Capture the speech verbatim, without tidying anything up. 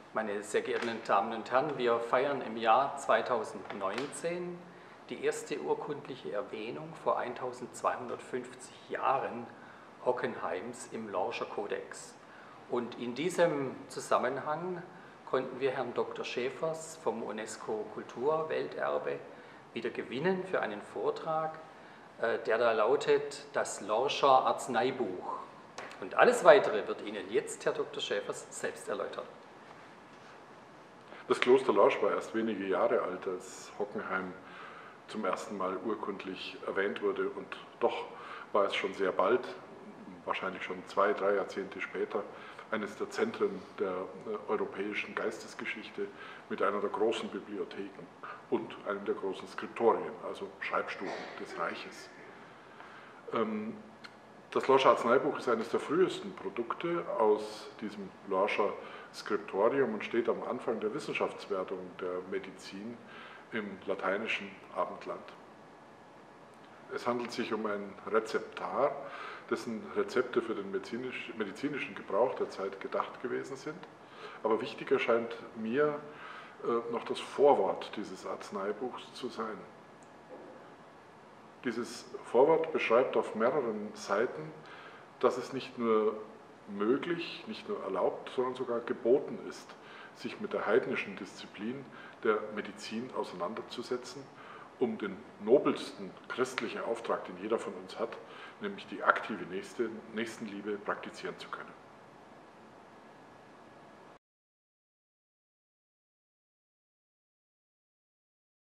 Meine sehr geehrten Damen und Herren, wir feiern im Jahr zweitausendneunzehn die erste urkundliche Erwähnung vor eintausendzweihundertfünfzig Jahren Hockenheims im Lorscher Kodex. Und in diesem Zusammenhang konnten wir Herrn Doktor Schäfers vom UNESCO-Kulturwelterbe wieder gewinnen für einen Vortrag, der da lautet: Das Lorscher Arzneibuch. Und alles Weitere wird Ihnen jetzt Herr Doktor Schäfers selbst erläutern. Das Kloster Lorsch war erst wenige Jahre alt, als Hockenheim zum ersten Mal urkundlich erwähnt wurde, und doch war es schon sehr bald, wahrscheinlich schon zwei, drei Jahrzehnte später, eines der Zentren der europäischen Geistesgeschichte mit einer der großen Bibliotheken und einem der großen Skriptorien, also Schreibstuben des Reiches. Das Lorscher Arzneibuch ist eines der frühesten Produkte aus diesem Lorscher Skriptorium und steht am Anfang der Wissenschaftswertung der Medizin im lateinischen Abendland. Es handelt sich um ein Rezeptar, dessen Rezepte für den medizinischen Gebrauch der Zeit gedacht gewesen sind. Aber wichtiger scheint mir äh, noch das Vorwort dieses Arzneibuchs zu sein. Dieses Vorwort beschreibt auf mehreren Seiten, dass es nicht nur möglich, nicht nur erlaubt, sondern sogar geboten ist, sich mit der heidnischen Disziplin der Medizin auseinanderzusetzen, um den nobelsten christlichen Auftrag, den jeder von uns hat, nämlich die aktive Nächste, Nächstenliebe, praktizieren zu können.